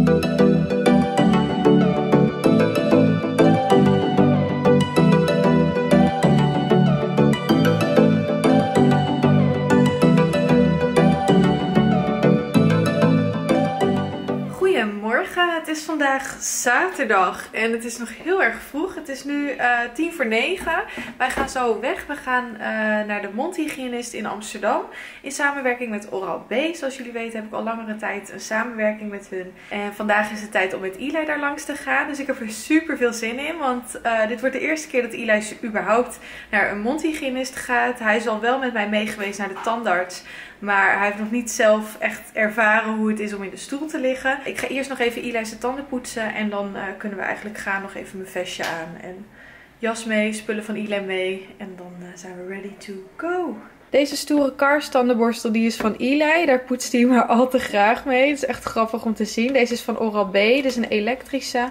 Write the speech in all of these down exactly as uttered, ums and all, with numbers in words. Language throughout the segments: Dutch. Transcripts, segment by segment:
Het is vandaag zaterdag en het is nog heel erg vroeg. Het is nu uh, tien voor negen. Wij gaan zo weg. We gaan uh, naar de mondhygiënist in Amsterdam. In samenwerking met Oral-B. Zoals jullie weten heb ik al langere tijd een samenwerking met hun. En vandaag is het tijd om met Eli daar langs te gaan. Dus ik heb er super veel zin in. Want uh, dit wordt de eerste keer dat Eli überhaupt naar een mondhygiënist gaat. Hij is al wel met mij mee geweest naar de tandarts. Maar hij heeft nog niet zelf echt ervaren hoe het is om in de stoel te liggen. Ik ga eerst nog even Eli's tanden poetsen. En dan uh, kunnen we eigenlijk gaan. Nog even mijn vestje aan. En jas mee, spullen van Eli mee. En dan uh, zijn we ready to go. Deze stoere Cars tandenborstel die is van Eli. Daar poetst hij maar al te graag mee. Het is echt grappig om te zien. Deze is van Oral-B. Dit is een elektrische.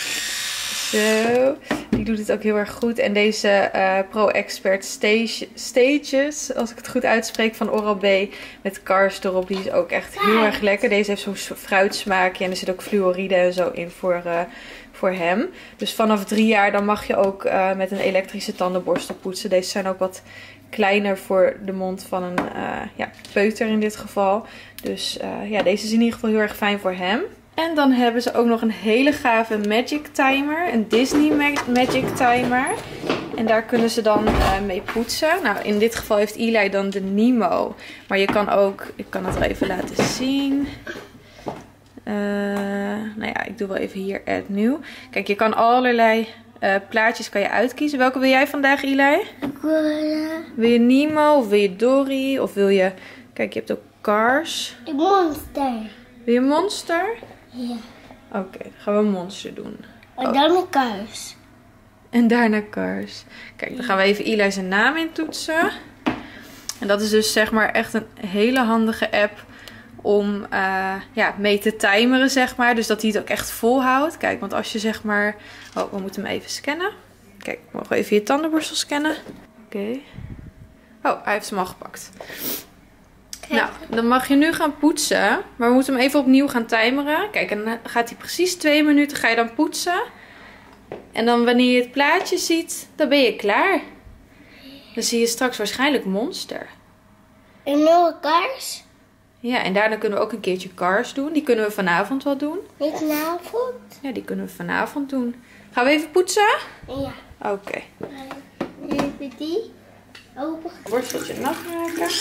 Zo, die doet het ook heel erg goed. En deze uh, Pro Expert Stage, Stages, als ik het goed uitspreek, van Oral-B met Cars erop. Die is ook echt heel erg lekker. Deze heeft zo'n fruitsmaakje en er zit ook fluoride en zo in voor, uh, voor hem. Dus vanaf drie jaar dan mag je ook uh, met een elektrische tandenborstel poetsen. Deze zijn ook wat kleiner voor de mond van een uh, ja, peuter in dit geval. Dus uh, ja, deze is in ieder geval heel erg fijn voor hem. En dan hebben ze ook nog een hele gave Magic Timer. Een Disney Magic Timer. En daar kunnen ze dan uh, mee poetsen. Nou, in dit geval heeft Eli dan de Nemo. Maar je kan ook, ik kan het wel even laten zien. Uh, nou ja, ik doe wel even hier Add New. Kijk, je kan allerlei uh, plaatjes kan je uitkiezen. Welke wil jij vandaag, Eli? Ik wil, uh... Wil je Nemo of wil je Dory? Of wil je, kijk, je hebt ook Cars. Ik monster. Wil je Monster? Ja. Oké, okay, dan gaan we een monster doen. En oh. dan een Cars. En daarna Cars. Kijk, dan gaan we even Eli zijn naam intoetsen. En dat is dus zeg maar echt een hele handige app om uh, ja, mee te timeren, zeg maar. Dus dat hij het ook echt volhoudt. Kijk, want als je zeg maar... Oh, we moeten hem even scannen. Kijk, mogen we even je tandenborstel scannen. Oké. Okay. Oh, hij heeft hem al gepakt. Nou, dan mag je nu gaan poetsen. Maar we moeten hem even opnieuw gaan timeren. Kijk, en dan gaat hij precies twee minuten ga je dan poetsen. En dan wanneer je het plaatje ziet, dan ben je klaar. Dan zie je straks waarschijnlijk Monster. En nog een Cars? Ja, en daarna kunnen we ook een keertje Cars doen. Die kunnen we vanavond wel doen. Niet vanavond? Ja, die kunnen we vanavond doen. Gaan we even poetsen? Ja. Oké. Okay. Even die open. Borsteltje nat maken.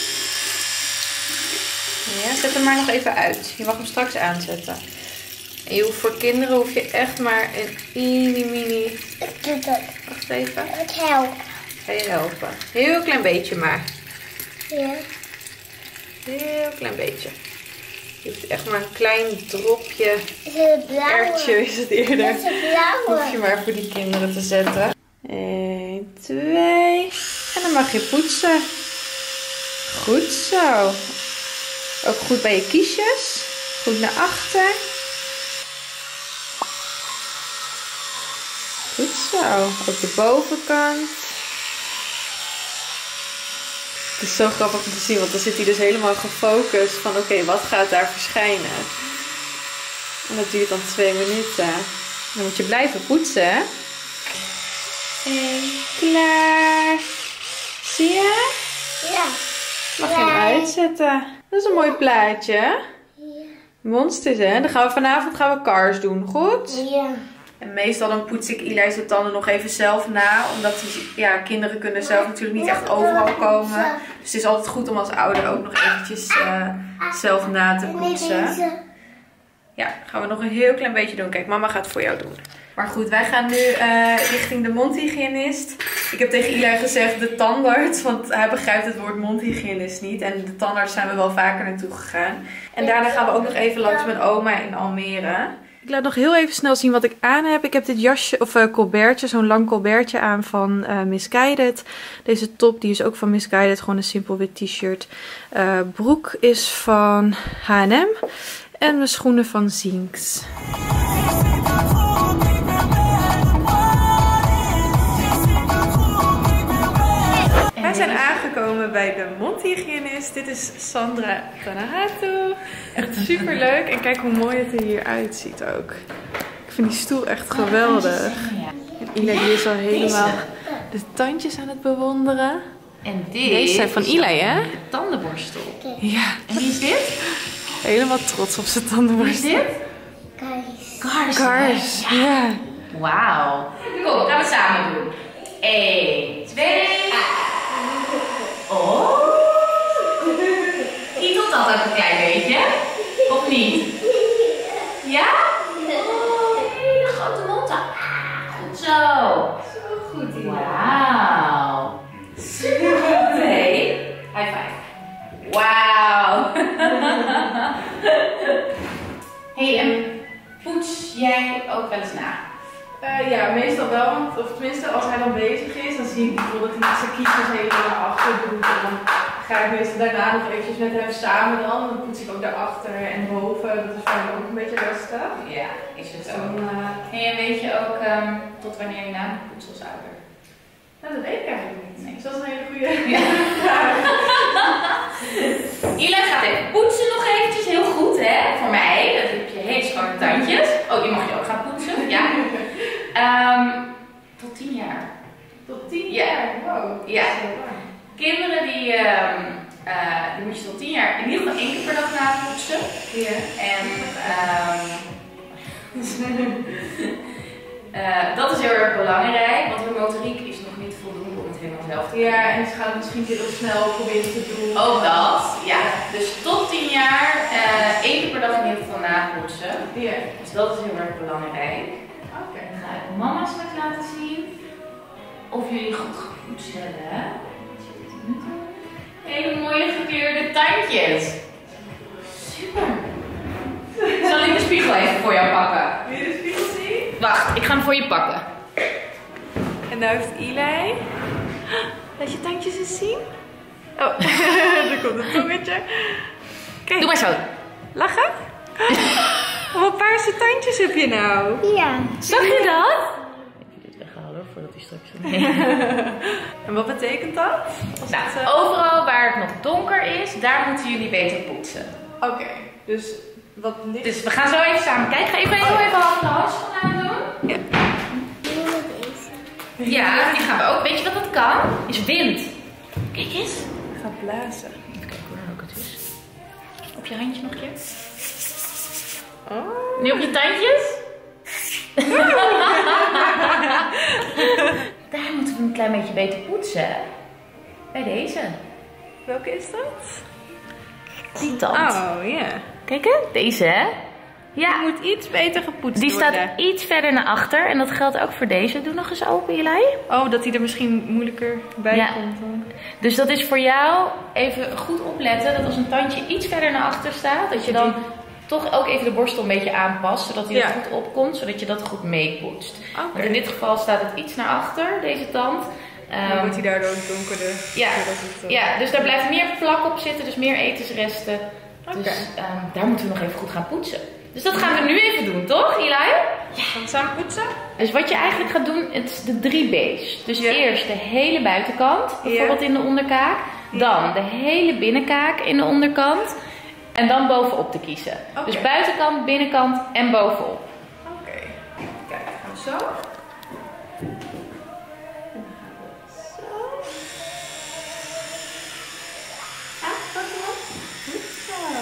Ja, zet hem maar nog even uit. Je mag hem straks aanzetten. En je hoeft voor kinderen hoef je echt maar een mini mini... Ik doe dat. Wacht even. Ik help. Ga je helpen. Heel klein beetje maar. Ja. Heel klein beetje. Je hoeft echt maar een klein dropje. Is het blauwe? Ertje is het eerder. Dat is het blauwe. Hoef je maar voor die kinderen te zetten. één, twee. En dan mag je poetsen. Goed zo. Ook goed bij je kiesjes. Goed naar achter. Goed zo. Ook de bovenkant. Het is zo grappig om te zien, want dan zit hij dus helemaal gefocust van oké, okay, wat gaat daar verschijnen? En dat duurt dan twee minuten. Dan moet je blijven poetsen, hè? En klaar. Zie je? Ja. Mag je hem uitzetten? Dat is een mooi plaatje. Ja. Monsters, hè? Dan gaan we vanavond gaan we Cars doen, goed? Ja. En meestal dan poets ik Eli's tanden nog even zelf na. Omdat die, ja, kinderen kunnen zelf natuurlijk niet echt overal komen. Dus het is altijd goed om als ouder ook nog eventjes uh, zelf na te poetsen. Ja, gaan we nog een heel klein beetje doen. Kijk, mama gaat het voor jou doen. Maar goed, wij gaan nu uh, richting de mondhygiënist. Ik heb tegen Eli gezegd de tandarts, want hij begrijpt het woord mondhygiënist niet. En de tandarts zijn we wel vaker naartoe gegaan. En daarna gaan we ook nog even langs mijn oma in Almere. Ik laat nog heel even snel zien wat ik aan heb. Ik heb dit jasje, of uh, colbertje, zo'n lang colbertje aan van uh, Missguided. Deze top, die is ook van Missguided, gewoon een simpel wit t-shirt. Uh, broek is van H en M. En mijn schoenen van Zinks. Wij zijn aangekomen bij de mondhygiënist. Dit is Sandra Tanahatu. Echt super leuk. En kijk hoe mooi het er hier uitziet ook. Ik vind die stoel echt geweldig. En Eli die is al helemaal de tandjes aan het bewonderen. En dit Deze zijn van Eli, hè? De tandenborstel. Ja. En wie is dit? Helemaal trots op zijn Wie is tandenborstel. dit? Kais. Kars. Kars, ja. Wauw. Kom, gaan we samen doen. één, twee. Oh. Kietelt dat ook een klein beetje? Of niet? Ja? Oh, hele grote mond. Ah, goed zo. Zo goed. Wauw. Super goed, hé. High five. Wauw. Hey, en poets jij ook wel eens na? Uh, ja, meestal wel. Want, of tenminste, als hij dan bezig is, dan zie ik bijvoorbeeld dat hij zijn kietjes even naar achter doet. En dan ga ik meestal daarna nog eventjes met hem samen dan. Dan poets ik ook daarachter en boven. Dat is voor hem ook een beetje rustig. Ja, is het Dus zo. dan, uh, En weet je ook um, tot wanneer je na moet poetsen als ouder? nou, dat weet ik eigenlijk niet. Nee. Dus dat is een hele goede Ja. vraag. Ila gaat even poetsen nog eventjes, heel goed hè, voor mij. Dat heb je hele schone tandjes. Oh, die mag je ook gaan poetsen, ja. Um, tot tien jaar. Tot tien Ja. jaar? Wow. Ja. Dat is heel lang. Kinderen die, um, uh, die moet je tot tien jaar in ieder geval één keer per dag napoetsen. Ja. En um, uh, dat is heel erg belangrijk, want hun motoriek is nog niet voldoende om het helemaal zelf te doen. Ja, en ze gaan het misschien heel snel proberen te doen. Ook dat, ja. Dus tot tien jaar uh, één keer per dag in ieder geval napoetsen. Ja. Dus dat is heel erg belangrijk. Oké. Dan ga ik mama straks laten zien of jullie goed gepoetst hebben. Hele mooie gekleurde tandjes. Super. Zal ik de spiegel even voor jou pakken? Wil je de spiegel zien? Wacht, ik ga hem voor je pakken. En nu heeft Eli. Laat je tandjes eens zien. Oh, er komt een tongetje. Kijk, Doe maar zo. lachen. Wat paarse tandjes heb je nou? Ja. Zag je dat? Even dit weghalen voordat hij straks... En wat betekent dat? Als Nou, het, uh... overal waar het nog donker is, daar moeten jullie beter poetsen. Oké, okay, dus wat licht. Dus we gaan zo even samen kijken. Ga even heel even handen handschoenen aan doen. Ja. Ja, die gaan we ook. Weet je wat dat kan? Is wind. Kijk eens. Ik ga blazen. Even kijken hoe dan ook het is. Op je handje nog een keer. Oh. Nu op je tandjes. Daar moeten we een klein beetje beter poetsen. Bij deze. Welke is dat? Die tand. Oh, ja. Kijk hè? Deze hè? Ja. Die moet iets beter gepoetst Die worden. staat iets verder naar achter. En dat geldt ook voor deze. Doe nog eens open, Eli. Oh, dat hij er misschien moeilijker bij Ja. komt dan. Dus dat is voor jou even goed opletten. Dat als een tandje iets verder naar achter staat. Dat je dan toch ook even de borstel een beetje aanpast. Zodat hij Ja. er goed opkomt. Zodat je dat goed meepoetst. Oké. Want in dit geval staat het iets naar achter, deze tand. Dan Um, wordt hij daardoor ook donkerder. ja. zodat het, uh, ja, dus daar blijft meer vlak op zitten. Dus meer etensresten. Oké. Dus um, daar moeten we nog even goed gaan poetsen. Dus dat gaan we nu even doen, toch, Eli? Gaan we samen poetsen? Dus wat je eigenlijk gaat doen, het is de drie B's. Dus Ja. eerst de hele buitenkant, bijvoorbeeld in de onderkaak. Dan de hele binnenkaak in de onderkant. En dan bovenop te kiezen. Oké. Dus buitenkant, binnenkant en bovenop. Oké. Kijk, gaan we zo. En dan gaan we zo. Ah, pak hem op. Goed zo.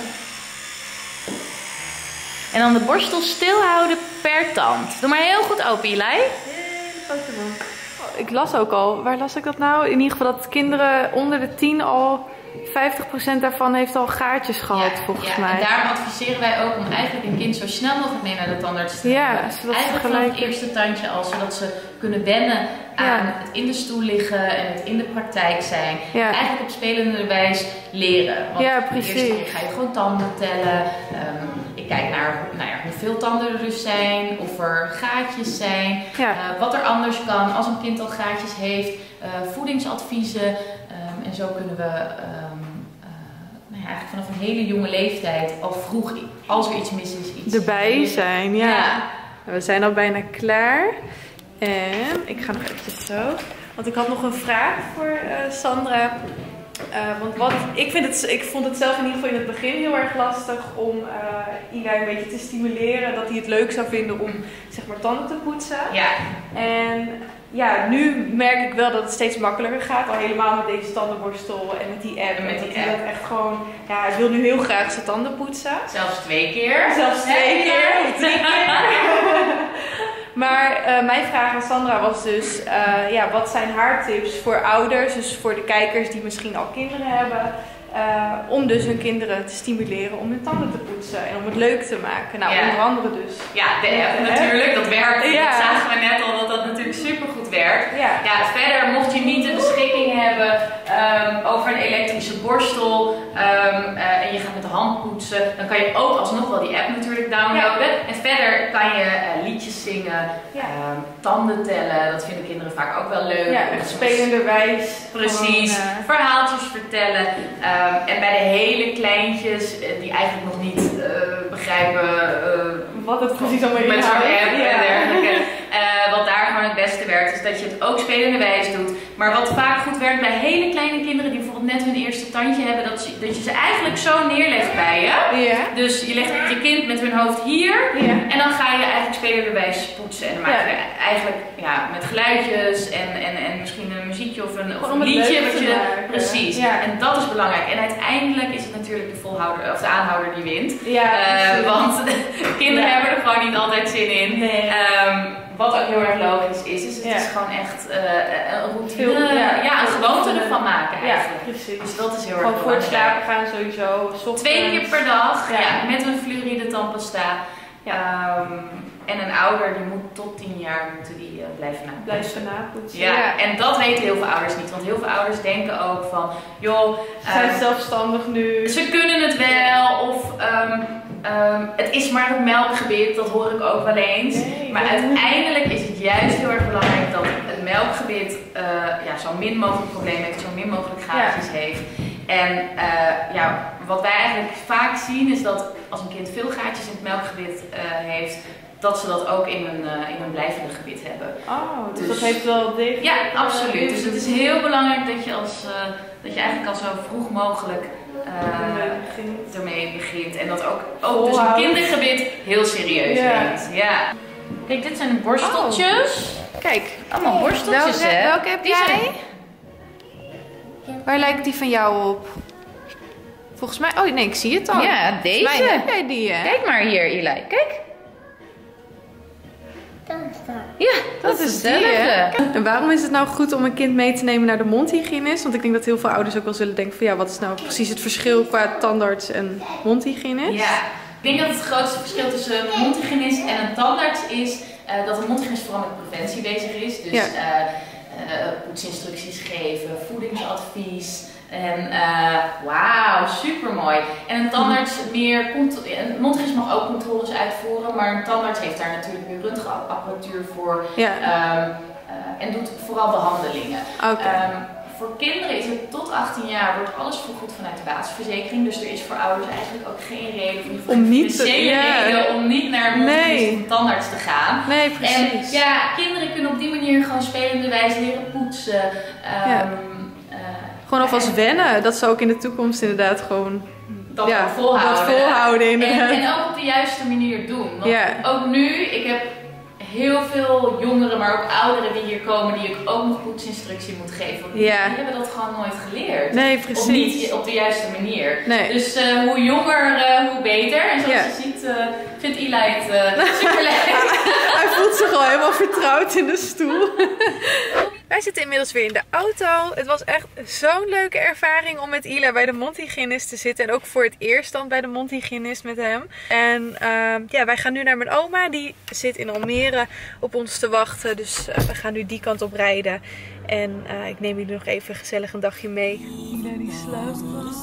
En dan de borstel stil houden per tand. Doe maar heel goed open, Eli. Hele grote mond. Oh, ik las ook al, waar las ik dat nou? In ieder geval dat kinderen onder de tien al, vijftig procent daarvan heeft al gaatjes gehad, volgens ja, mij. En daarom adviseren wij ook om eigenlijk een kind zo snel mogelijk mee naar de tandarts te Ja, nemen. zodat ze Eigenlijk gelijk- vanaf het eerste tandje al, zodat ze kunnen wennen aan Ja. het in de stoel liggen en het in de praktijk zijn. Ja. Eigenlijk op spelende wijs leren. Want Ja, de precies. eerste keer ga je gewoon tanden tellen. Um, ik kijk naar nou ja, hoeveel tanden er dus zijn, of er gaatjes zijn, Ja. uh, wat er anders kan als een kind al gaatjes heeft, uh, voedingsadviezen. Um, en zo kunnen we um, uh, nou ja, eigenlijk vanaf een hele jonge leeftijd al vroeg, als er iets mis is, iets Erbij leren. zijn, ja. Ja. We zijn al bijna klaar. En ik ga nog eventjes zo. Want ik had nog een vraag voor uh, Sandra. Uh, want wat, ik, vind het, ik vond het zelf in ieder geval in het begin heel erg lastig om uh, Eli een beetje te stimuleren. Dat hij het leuk zou vinden om zeg maar tanden te poetsen. Ja. En ja, nu merk ik wel dat het steeds makkelijker gaat. Al helemaal met deze tandenborstel en met die app. En met die dat hij app. dat echt gewoon, ja, hij wil nu heel graag zijn tanden poetsen. Zelfs twee keer. Zelfs twee keer. Of drie keer. Maar uh, mijn vraag aan Sandra was dus, uh, ja, wat zijn haar tips voor ouders, dus voor de kijkers die misschien al kinderen hebben, uh, om dus hun kinderen te stimuleren om hun tanden te poetsen en om het leuk te maken. Nou, ja. onder andere dus. Ja, de app natuurlijk, dat werkt. Ja. Dat zagen we net al, dat dat natuurlijk supergoed werkt. Ja. Ja, verder, mocht je niet de beschikking hebben um, over een elektrische borstel um, uh, en je gaat met de hand poetsen, dan kan je ook alsnog wel die app natuurlijk downloaden. Ja. En verder kan je uh, liedjes zingen, ja. um, tanden tellen, dat vinden kinderen vaak ook wel leuk. Ja, echt spelenderwijs. Precies, gewoon, uh... verhaaltjes vertellen. Um, en bij de hele kleintjes, uh, die eigenlijk nog niet uh, begrijpen uh, wat het precies allemaal met zo'n app ja. en dergelijke. Uh, wat daar gewoon het beste werkt, is dat je het ook spelenderwijs doet. Maar wat vaak goed werkt bij hele kleine kinderen die bijvoorbeeld net hun eerste tandje hebben, dat je, dat je ze eigenlijk zo neerlegt bij je. Ja. Dus je legt je kind met hun hoofd hier ja. en dan ga je eigenlijk spelenderwijs poetsen. En dan maak je ja. eigenlijk ja, met geluidjes en, en, en misschien een muziekje of een, of een liedje. Wat je, precies. Ja. En dat is belangrijk. En uiteindelijk is het natuurlijk de volhouder of de aanhouder die wint. Ja, uh, want kinderen ja. hebben er gewoon niet altijd zin in. Nee. Um, Wat ook heel erg logisch is, is het ja. is gewoon echt uh, een routine, Veel, ja, ja, een gewoonte ervan maken eigenlijk. Ja, precies. Dus dat is heel gewoon erg voor het belangrijk. slapen gaan sowieso. Ochtends. Twee keer per dag, ja. Ja, met een fluoride tandpasta. Ja. Um, en een ouder die moet tot tien jaar moeten die uh, blijven napoetsen. Blijven napoetsen. Ja. ja, en dat weten heel veel ouders niet. Want heel veel ouders denken ook van, joh... Ze zijn um, zelfstandig nu. Ze kunnen het wel of... Um, Um, het is maar een melkgebit, dat hoor ik ook wel eens. Nee, maar uiteindelijk is het juist heel erg belangrijk dat het melkgebit uh, ja, zo min mogelijk probleem heeft, zo min mogelijk gaatjes ja. heeft. En uh, ja, wat wij eigenlijk vaak zien is dat als een kind veel gaatjes in het melkgebit uh, heeft, dat ze dat ook in een, uh, in een blijvende gebit hebben. Oh, dus, dus dat heeft wel degelijk. Ja, absoluut. Dus het is heel belangrijk dat je, als, uh, dat je eigenlijk al zo vroeg mogelijk Uh, ermee begint. En dat ook, ook dus een kindergebit heel serieus ja. neemt. Ja. Kijk, dit zijn de borsteltjes. Oh. Kijk, allemaal borsteltjes, welke, hè? welke heb die jij? Zijn... Waar lijkt die van jou op? Volgens mij... Oh nee, ik zie het al. Ja, deze. Mij heb jij die, hè? Kijk maar hier, Eli. Kijk. Dat is dat. Ja, dat, dat is is hetzelfde. Die, en waarom is het nou goed om een kind mee te nemen naar de mondhygiënist? Want ik denk dat heel veel ouders ook wel zullen denken van ja, wat is nou precies het verschil qua tandarts en mondhygiënist? Ja, ik denk dat het grootste verschil tussen een mondhygiënist en een tandarts is uh, dat een mondhygiënist vooral met preventie bezig is. Dus ja. uh, uh, poetsinstructies geven, voedingsadvies. En uh, wauw, super mooi. En een tandarts meer, een mondhygiënist mag ook controles uitvoeren, maar een tandarts heeft daar natuurlijk weer röntgenapparatuur voor. Ja. Um, uh, en doet vooral behandelingen. Okay. Um, voor kinderen is het tot achttien jaar, wordt alles vergoed vanuit de basisverzekering. Dus er is voor ouders eigenlijk ook geen reden, of niet om niet te, ja. reden om niet naar een mondhygiënist of een tandarts te gaan. Nee, precies. En ja, kinderen kunnen op die manier gewoon spelenderwijs leren poetsen. Um, ja. Gewoon alvast wennen, dat ze ook in de toekomst inderdaad gewoon dat ja, volhouden. Dat volhouden inderdaad. En, en ook op de juiste manier doen. Want ja. ook nu, ik heb heel veel jongeren, maar ook ouderen die hier komen, die ik ook nog poetsinstructie moet geven. Want ja. die hebben dat gewoon nooit geleerd. Nee, precies. Of niet op de juiste manier. Nee. Dus uh, hoe jonger, uh, hoe beter. En zoals ja. je ziet, uh, vindt Eli het uh, super leuk. Hij voelt zich al helemaal vertrouwd in de stoel. Wij zitten inmiddels weer in de auto. Het was echt zo'n leuke ervaring om met Eli bij de mondhygiënist te zitten. En ook voor het eerst dan bij de mondhygiënist met hem. En uh, ja, wij gaan nu naar mijn oma. Die zit in Almere op ons te wachten. Dus uh, we gaan nu die kant op rijden. En uh, ik neem jullie nog even gezellig een dagje mee. Eli die slaapt.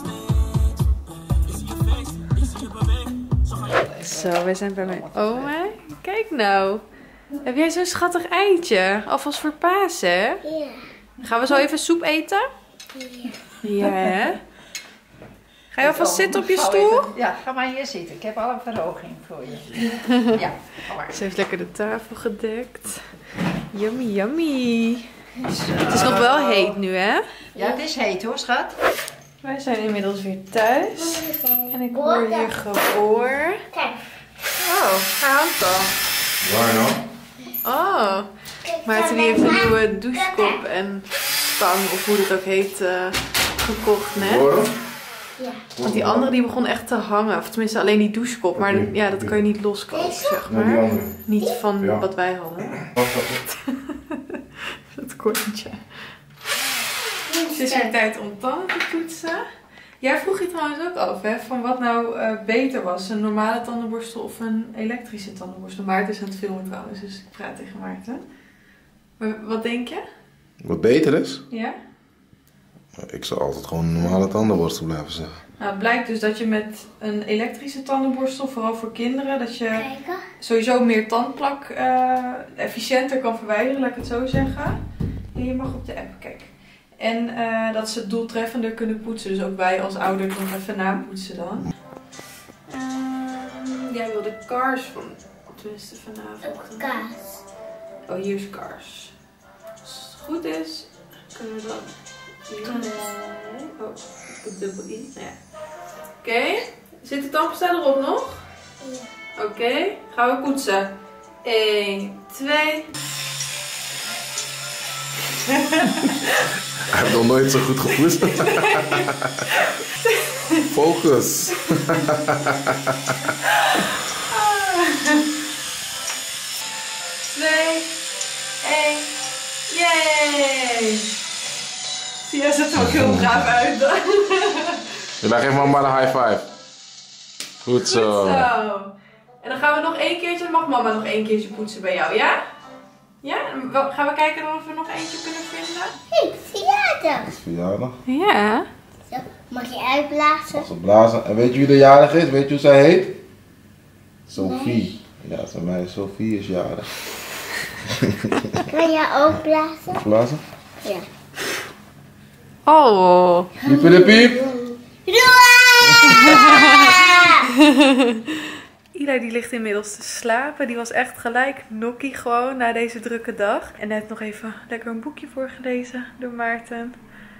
Zo, we zijn bij mijn oma. Kijk nou. Heb jij zo'n schattig eitje? Alvast voor Pasen, hè? Ja. Gaan we zo even soep eten? Ja. Ja, hè? Ga je alvast zitten op je stoel? Even, ja, ga maar hier zitten. Ik heb al een verhoging voor je. Ja, ga maar. Ze heeft lekker de tafel gedekt. Yummy, yummy. Het is nog wel heet nu, hè? Ja, het is heet hoor, schat. Wij zijn inmiddels weer thuis. En ik hoor hier gehoor. Kijk. Oh, hij hangt al. Waar nou? Oh. Maarten die heeft een nieuwe douchekop en stang, of hoe het ook heet, uh, gekocht net. Hoor? Ja. Want die andere die begon echt te hangen. Of tenminste alleen die douchekop. Maar Oké. ja, dat kan je niet loskopen, zeg Nee, die maar. andere. Niet van Ja. wat wij hadden. Wat was het? Het kortje. Het is weer tijd om tanden te poetsen. Jij vroeg je trouwens ook af, hè, van wat nou uh, beter was. Een normale tandenborstel of een elektrische tandenborstel. Maarten is aan het filmen trouwens, dus ik praat tegen Maarten. Maar wat denk je? Wat beter is? Ja? Ik zou altijd gewoon een normale tandenborstel blijven zeggen. Nou, het blijkt dus dat je met een elektrische tandenborstel, vooral voor kinderen, dat je Kijken. sowieso meer tandplak uh, efficiënter kan verwijderen, laat ik het zo zeggen. En je mag op de app kijken. En uh, dat ze doeltreffender kunnen poetsen. Dus ook wij als ouders nog even napoetsen dan. Um, jij wil de Cars van, tenminste vanavond. Ook kaas. Oh, hier is Cars. Als het goed is, kunnen we dan... Nee. Oh, ik heb dubbel i. Nou ja. Oké, okay. Zit de tandpasta erop nog? Ja. Oké, okay. Gaan we poetsen. één, twee... Hij heeft nog nooit zo goed gepoetst. Focus. twee, één, yay! Zie jij ziet er ook heel braaf uit. Ja, geef mama een high five. Goed Goed zo. zo. En dan gaan we nog één keertje, mag mama nog één keertje poetsen bij jou, ja? Ja? Gaan we kijken of we nog eentje kunnen vinden? Hé, verjaardag. Verjaardag. Ja. Zo, mag je uitblazen? Als we blazen. En weet je wie de jarig is? Weet je hoe zij heet? Sophie. Ja, zijn mij Sophie is jarig. Kan jij ook blazen? Blazen? Ja. Oh. Piep in de piep. Ila die ligt inmiddels te slapen. Die was echt gelijk nokkie gewoon na deze drukke dag. En net nog even lekker een boekje voorgelezen door Maarten.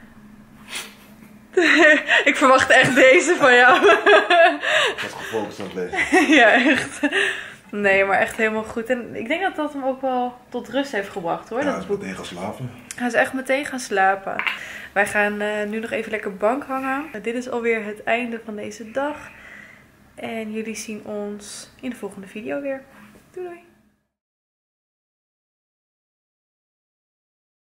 Ik verwacht echt deze van jou. Ik was gefocust aan het lezen. Ja, echt. Nee, maar echt helemaal goed. En ik denk dat dat hem ook wel tot rust heeft gebracht hoor. Ja, dat hij is boek. meteen gaan slapen. Hij is echt meteen gaan slapen. Wij gaan uh, nu nog even lekker bank hangen. Uh, dit is alweer het einde van deze dag. En jullie zien ons in de volgende video weer. Doei doei!